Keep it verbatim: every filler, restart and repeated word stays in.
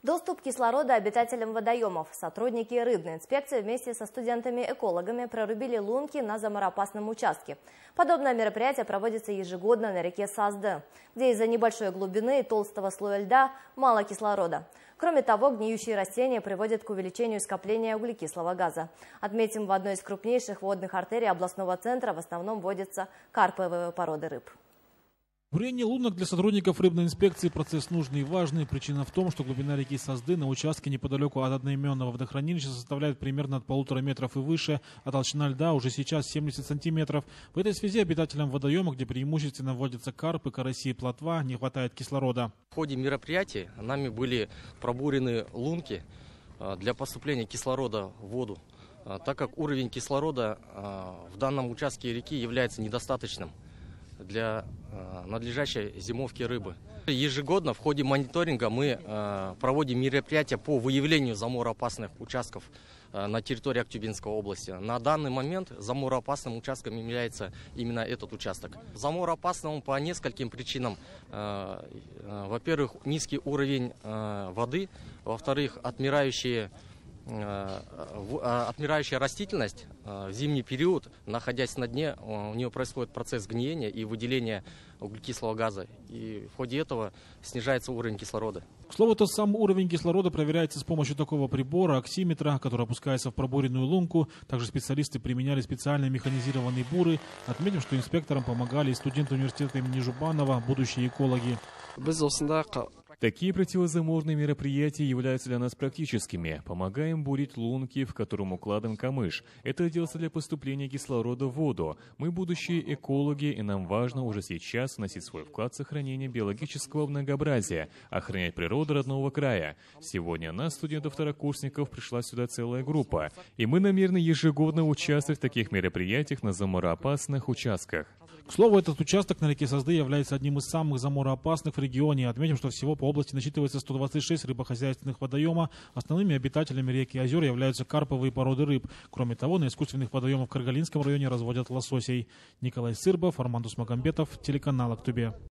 Доступ кислорода обитателям водоемов. Сотрудники рыбной инспекции вместе со студентами-экологами прорубили лунки на заморопасном участке. Подобное мероприятие проводится ежегодно на реке Сазды, где из-за небольшой глубины и толстого слоя льда мало кислорода. Кроме того, гниющие растения приводят к увеличению скопления углекислого газа. Отметим, в одной из крупнейших водных артерий областного центра в основном водятся карповые породы рыб. Бурение лунок для сотрудников рыбной инспекции процесс нужный и важный. Причина в том, что глубина реки Сазды на участке неподалеку от одноименного водохранилища составляет примерно от полутора метров и выше, а толщина льда уже сейчас семьдесят сантиметров. В этой связи обитателям водоема, где преимущественно водятся карпы, караси и плотва, не хватает кислорода. В ходе мероприятия нами были пробурены лунки для поступления кислорода в воду, так как уровень кислорода в данном участке реки является недостаточным для э, надлежащей зимовки рыбы. Ежегодно в ходе мониторинга мы э, проводим мероприятия по выявлению замороопасных участков э, на территории Актюбинской области. На данный момент замороопасным участком является именно этот участок. Замороопасным он по нескольким причинам. Э, э, во-первых, низкий уровень э, воды, во-вторых, отмирающие отмирающая растительность в зимний период, находясь на дне, у нее происходит процесс гниения и выделения углекислого газа. И в ходе этого снижается уровень кислорода. К слову, тот сам уровень кислорода проверяется с помощью такого прибора, оксиметра, который опускается в пробуренную лунку. Также специалисты применяли специальные механизированные буры. Отметим, что инспекторам помогали и студенты университета имени Жубанова, будущие экологи. Такие противозаморные мероприятия являются для нас практическими. Помогаем бурить лунки, в котором укладываем камыш. Это делается для поступления кислорода в воду. Мы будущие экологи, и нам важно уже сейчас вносить свой вклад в сохранение биологического многообразия, охранять природу родного края. Сегодня нас, студентов-второкурсников, пришла сюда целая группа, и мы намерены ежегодно участвовать в таких мероприятиях на замороопасных участках. К слову, этот участок на реке Сазды является одним из самых замороопасных в регионе. Отметим, что всего по области насчитывается сто двадцать шесть рыбохозяйственных водоема. Основными обитателями рек и озер являются карповые породы рыб. Кроме того, на искусственных водоемах в Каргалинском районе разводят лососей. Николай Сырбов, Армандус Магомбетов, телеканал Актубе.